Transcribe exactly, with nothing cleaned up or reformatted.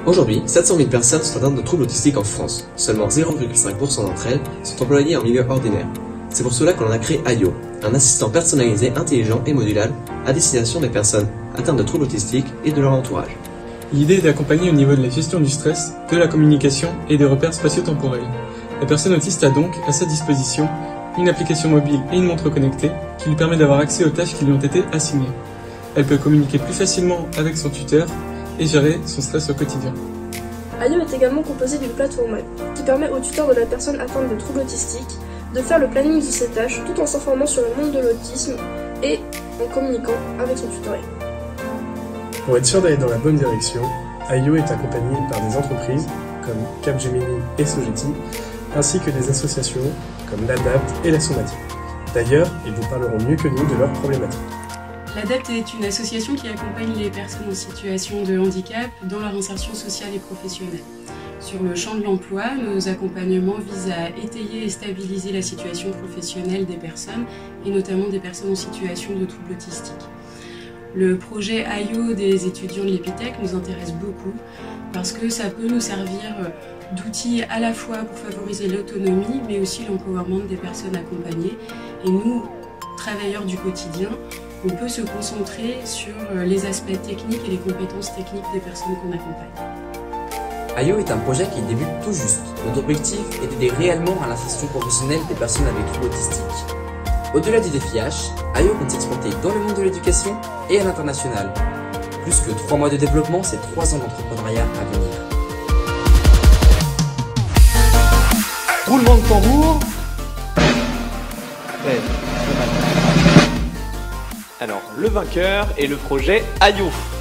Aujourd'hui, sept cent mille personnes sont atteintes de troubles autistiques en France. Seulement zéro virgule cinq pour cent d'entre elles sont employées en milieu ordinaire. C'est pour cela qu'on a créé Ayo, un assistant personnalisé, intelligent et modulable à destination des personnes atteintes de troubles autistiques et de leur entourage. L'idée est d'accompagner au niveau de la gestion du stress, de la communication et des repères spatio-temporels. La personne autiste a donc à sa disposition une application mobile et une montre connectée qui lui permet d'avoir accès aux tâches qui lui ont été assignées. Elle peut communiquer plus facilement avec son tuteur et gérer son stress au quotidien. Ayo est également composé d'une plateforme web qui permet au tuteur de la personne atteinte de troubles autistiques de faire le planning de ses tâches tout en s'informant sur le monde de l'autisme et en communiquant avec son tutoriel. Pour être sûr d'aller dans la bonne direction, Ayo est accompagné par des entreprises comme Capgemini et Sogeti, ainsi que des associations comme l'Adapt et la Somatique. D'ailleurs, ils vous parleront mieux que nous de leurs problématiques. L'Adapt est une association qui accompagne les personnes en situation de handicap dans leur insertion sociale et professionnelle. Sur le champ de l'emploi, nos accompagnements visent à étayer et stabiliser la situation professionnelle des personnes, et notamment des personnes en situation de troubles autistiques. Le projet Ayo des étudiants de l'Epitech nous intéresse beaucoup parce que ça peut nous servir d'outil à la fois pour favoriser l'autonomie mais aussi l'empowerment des personnes accompagnées. Et nous, travailleurs du quotidien, on peut se concentrer sur les aspects techniques et les compétences techniques des personnes qu'on accompagne. Ayo est un projet qui débute tout juste. Notre objectif est d'aider réellement à l'insertion professionnelle des personnes avec troubles autistiques. Au-delà du défi H, Ayo compte s'exporter dans le monde de l'éducation et à l'international. Plus que trois mois de développement, c'est trois ans d'entrepreneuriat à venir. Roulement de tambour. Ouais, alors, le vainqueur est le projet Ayo.